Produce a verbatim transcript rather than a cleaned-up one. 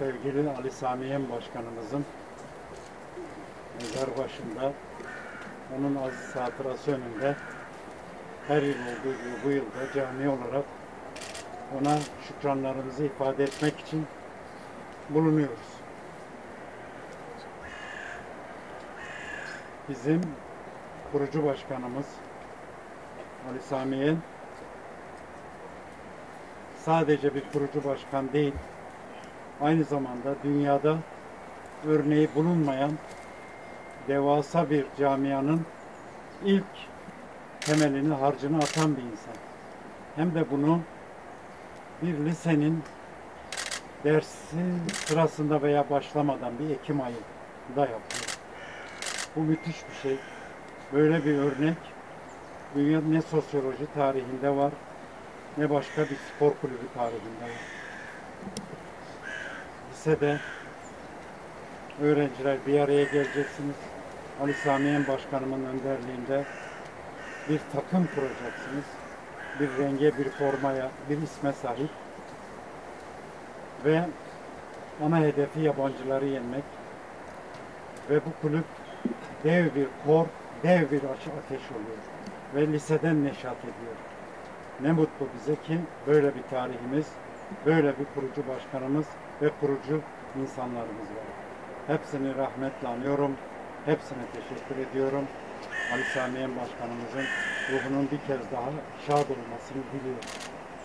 sevgili Ali Samiyen Başkanımızın mezar başında, onun aziz hatırası önünde her yıl olduğu gibi bu yılda cami olarak ona şükranlarımızı ifade etmek için bulunuyoruz. Bizim kurucu başkanımız Ali Samiyen sadece bir kurucu başkan değil, aynı zamanda dünyada örneği bulunmayan devasa bir camianın ilk temelini, harcını atan bir insan. Hem de bunu bir lisenin dersi sırasında veya başlamadan bir Ekim ayında yapıyor. Bu müthiş bir şey. Böyle bir örnek dünya ne sosyoloji tarihinde var, ne başka bir spor kulübü tarihinde var. Lisede öğrenciler bir araya geleceksiniz. Ali Samiyen Başkanımın önderliğinde bir takım kuracaksınız. Bir renge, bir formaya, bir isme sahip. Ve ana hedefi yabancıları yenmek. Ve bu kulüp dev bir kor, dev bir ateş oluyor. Ve liseden neşat ediyor. Ne mutlu bize ki böyle bir tarihimiz, böyle bir kurucu başkanımız ve kurucu insanlarımız var. Hepsini rahmetle anıyorum. Hepsine teşekkür ediyorum. Ali Samiyen Başkanımızın ruhunun bir kez daha şad olmasını diliyorum.